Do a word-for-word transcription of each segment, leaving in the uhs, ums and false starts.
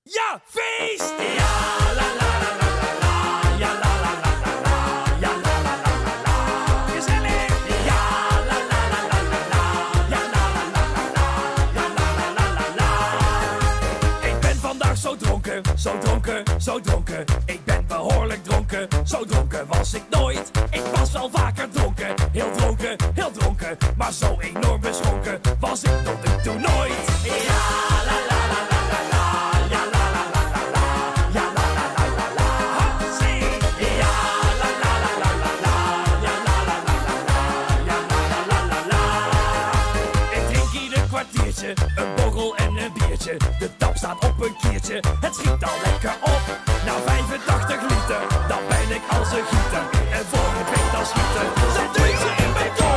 Ja, feest! Ja, la la la la la la. Ja, la la la la la. Ja, la la la la la. Gezellig! Ja, la la la la la la. Ja, la la la la la. Ja, la la la la la. Ik ben vandaag zo dronken, zo dronken, zo dronken. Ik ben behoorlijk dronken, zo dronken was ik nooit. Ik was wel vaker dronken, heel dronken, heel dronken. Maar zo enorm beschonken was ik tot nu toe nooit. Ja, la la la la la la. Ja, la la la la la. Ja, la la la la la. Hopsie. Ja, la la la la la la. Ja, la la la la la. Ja, la la la la la. Ik drink ieder kwartiertje een borrel en een biertje. De tap staat op een kiertje, het schiet al lekker op. Na vijfentachtig liter, dan ben ik als een gieter. En voor je weet dan schieten, zet deze in mijn kop.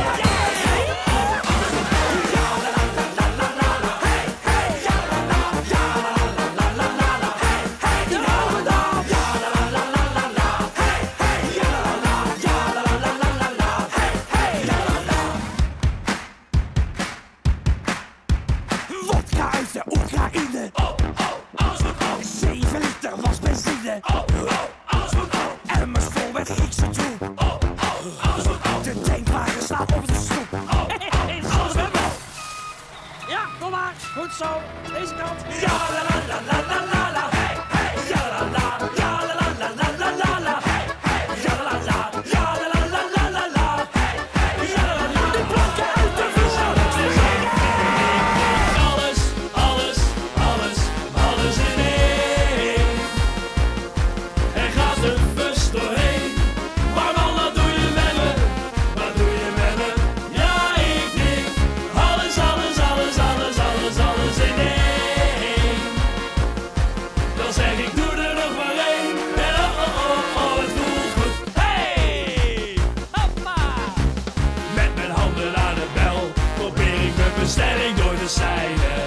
Wodka uit de Oekraïne. Oh, oh, alles goed op. zeven liter was benzine. Oh, oh, alles goed op. Emmers vol met Griekse troep. Oh, oh, alles goed op. De tankwagen staat op de stoep. Oh, oh, alles goed op. Ja, kom maar. Goed zo. Deze kant. Ja, la la la la la la la. Hey, hey. Ja, la la. Ja, la la la la la la la. Hey, hey. Ja, la la. Ja, la la la la la la. Hey, hey. Ja, la la. De planken uit de vissen. Alles, alles, alles, alles in één. Er gaat een bus doorheen. Maar man, wat doe je met me? Wat doe je met me? Ja, ik drink alles, alles, alles, alles, alles, alles in één. Dan zeg ik, doe er nog maar één. En oh, oh, oh, oh, het voelt goed. Hey! Hoppa! Met mijn handen aan de bel probeer ik mijn bestelling door te zeilen.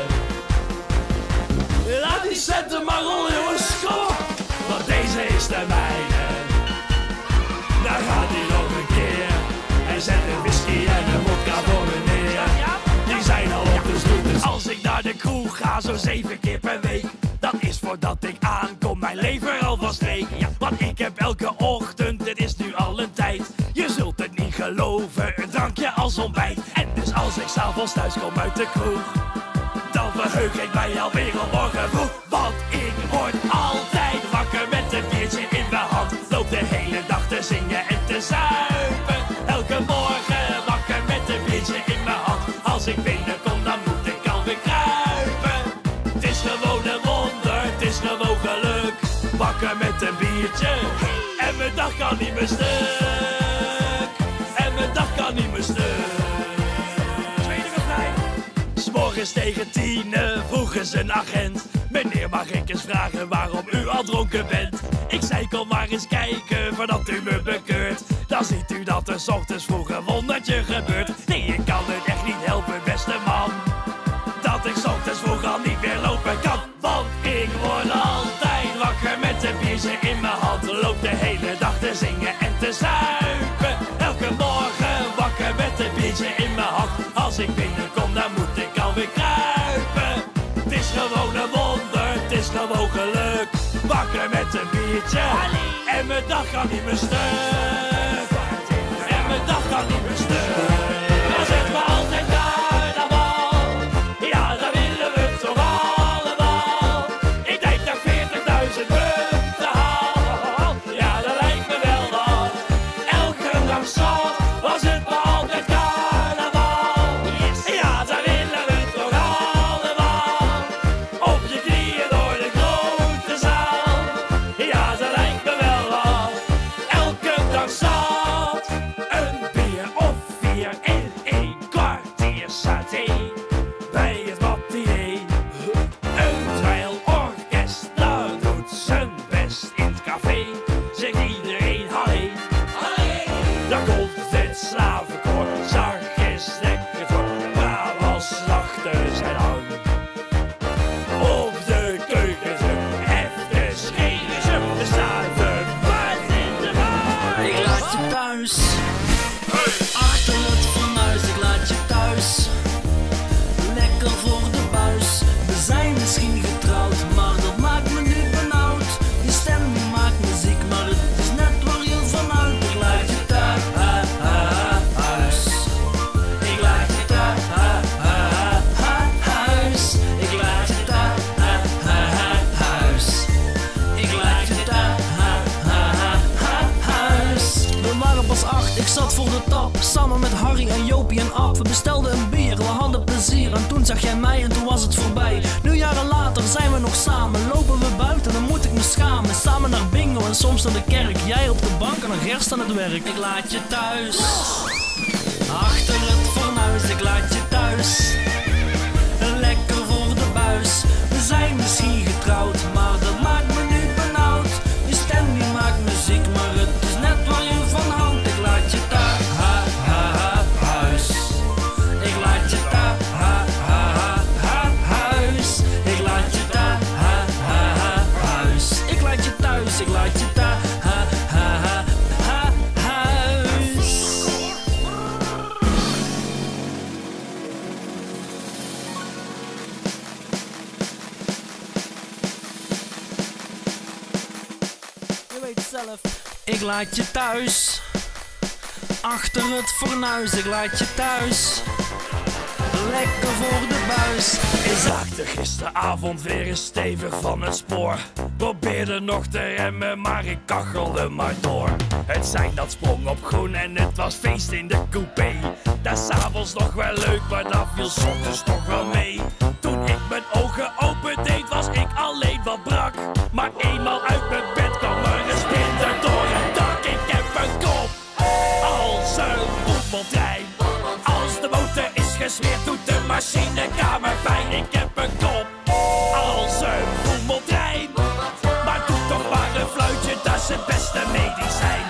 Laat die centen maar rollen, jongens, kom op. Want deze is de mijne. Daar gaat hij nog een keer. Hij zet een whisky en een vodka voor me neer. Die zijn al op de stoep. Dus als ik naar de kroeg ga, zo zeven keer per week, dat is voordat ik aankom, mijn lever al van streek. Ja, want ik heb elke ochtend, dit is nu al een tijd, je zult het niet geloven, een drankje als ontbijt. En dus als ik s'avonds thuis kom uit de kroeg, dan verheug ik mij alweer op morgen vroeg. Want ik word altijd wakker met een biertje in mijn hand. Loop de hele dag te zingen en te zuipen. Elke morgen wakker met een biertje in mijn hand. Als ik binnenkom, dan moet ik alweer kruipen. Het is gewoon een wonder, het is gewoon geluk. Wakker met een biertje en mijn dag kan niet meer stuk. En mijn dag kan niet meer stuk. Tweede refrein. 's Morgens tegen tienen vroegen ze een agent: meneer, mag ik eens vragen waarom u al dronken bent? Ik zei, kom maar eens kijken voordat u me bekeurt. Dan ziet u dat er 's ochtends vroeg een wondertje gebeurt. Nee, ik kan het echt niet helpen, beste man, dat ik 's ochtends vroeg al niet meer lopen kan. Want ik word altijd wakker met een biertje in mijn hand. Loop de hele dag te zingen en te zuipen. Elke morgen wakker met een biertje in mijn hand. Als ik binnenkom, dan moet ik alweer kruipen. Het is gewoon een wonder, het is gewoon geluk. Wakker met een biertje en mijn dag kan niet meer stuk. En mijn dag kan niet meer stuk. Dan zegt me altijd carnaval. Ja, daar willen we het toch allemaal. Ik denk dat veertigduizend punten haal. Ja, dat lijkt me wel wat. Elke dag zat was het maar altijd carnaval. Ja, daar willen we het toch allemaal. Op je knieën door de grote zaal. Ja, dat lijkt me wel wat. Elke dag zat een bier of vier. kopie en af, we bestelden een bier, we hadden plezier. En toen zag jij mij en toen was het voorbij. Nu jaren later zijn we nog samen, lopen we buiten, dan moet ik me schamen. Samen naar bingo en soms naar de kerk. Jij op de bank en een gerst aan het werk. Ik laat je thuis, achter het fornuis, ik laat je thuis. Lekker voor de buis. We zijn misschien getrouwd, maar dat maakt me nu benauwd. Je stem die maakt muziek, maar het is net waar je van houdt. Ik laat je thuis, ha ha ha huis. Ik laat je thuis, ha ha ha ha huis. Ik laat je thuis, ha ha ha huis. Ik laat je thuis, ik laat je thuis, ha ha ha ha huis. Je weet het zelf. Ik laat je thuis, achter het fornuis. Ik laat je thuis, lekker voor de buis. Ik zakte gisteravond weer eens stevig van het spoor. Probeerde nog te remmen, maar ik kachelde maar door. Het sein dat sprong op groen en het was feest in de coupé. Dat 's avonds nog wel leuk, maar dat viel 's ochtends toch wel mee. Toen ik mijn ogen opendeed was ik alleen wat brak. Maar eenmaal uit mijn bed kwam er een splinter door het dak. Ik heb een kop als een voetbaltrein. Als de motor is gesmeerd doet de machinekamer pijn. Ik heb een kop als een voetbaltrein. Maar doe toch maar een fluitje, dat is het beste medicijn.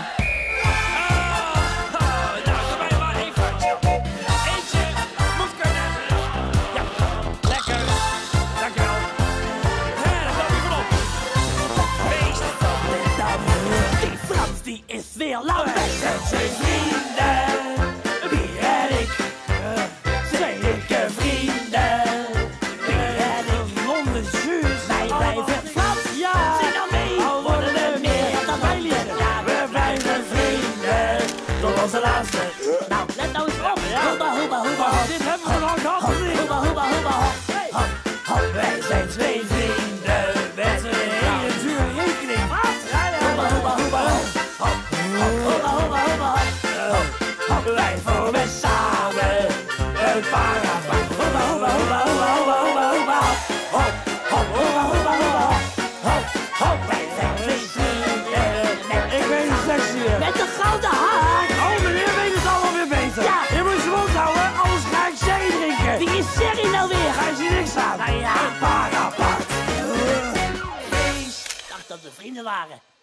Ah, ah, nou, doe mij maar één fluitje. Eentje, moet kunnen. Ja, lekker. Dankjewel. Hé, daar kwam je vanop. Feest van de dam. Die Frans die is weer lauw. Wij zijn twee vrienden. Wie en ik. Twee dikke vrienden. Wie en ik. Londen juus. Wij blijven Frans. Ja. Zing dan mee. Al worden we meer dan wij leren. Ja, we blijven vrienden. Tot onze laatste. Nou, let nou eens op. Hoeba, hoeba, hoeba. Dit hebben we lang gehad. Hoeba, hoeba, hoeba. Hop, hop. Wij zijn twee vrienden. Met een hele dure rekening. Wat? Hoeba, hoeba, hoeba. Hop, hop, hoeba, hoeba, hoba. Hop, hop. Wij vormen samen een parapaard. Hoeba, hoeba, hoeba, hoeba, hoeba, hoeba, hoeba. Hop, hop, hoeba, hoeba, hoba. Hop, hop. Wij zijn twee vrienden. Ik ben een seksje. Met de gouden haar. Oh, meneer weet het allemaal weer beter. Ja. Je moet je mond houden, anders ga ik sherry drinken. Wie is sherry nou weer? Ga je zien niks aan. Nou ja, een parapaard. Feest. Ik dacht dat we vrienden waren.